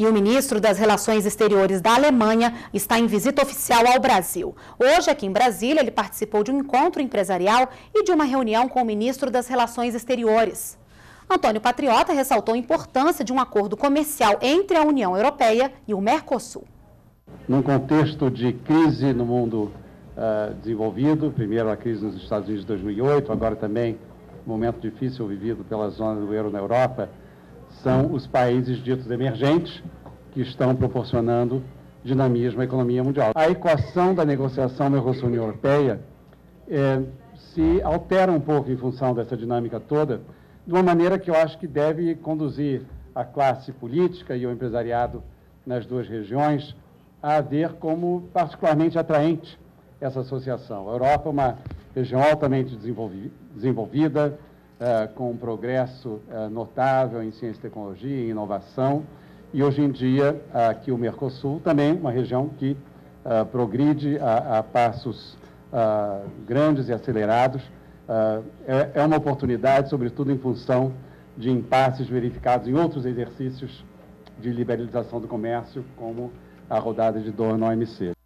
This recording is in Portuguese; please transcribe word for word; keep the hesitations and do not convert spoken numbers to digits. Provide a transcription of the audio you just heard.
E o ministro das Relações Exteriores da Alemanha está em visita oficial ao Brasil. Hoje, aqui em Brasília, ele participou de um encontro empresarial e de uma reunião com o ministro das Relações Exteriores. Antônio Patriota ressaltou a importância de um acordo comercial entre a União Europeia e o Mercosul. Num contexto de crise no mundo uh, desenvolvido, primeiro a crise nos Estados Unidos de dois mil e oito, agora também um momento difícil vivido pela zona do euro na Europa, são os países ditos emergentes que estão proporcionando dinamismo à economia mundial. A equação da negociação Mercosul-União Europeia é, se altera um pouco em função dessa dinâmica toda, de uma maneira que eu acho que deve conduzir a classe política e o empresariado nas duas regiões a ver como particularmente atraente essa associação. A Europa é uma região altamente desenvolvida, Uh, com um progresso uh, notável em ciência e tecnologia e inovação, e hoje em dia aqui o Mercosul também uma região que uh, progride a, a passos uh, grandes e acelerados. Uh, é, é uma oportunidade, sobretudo em função de impasses verificados em outros exercícios de liberalização do comércio, como a rodada de Doha na O M C.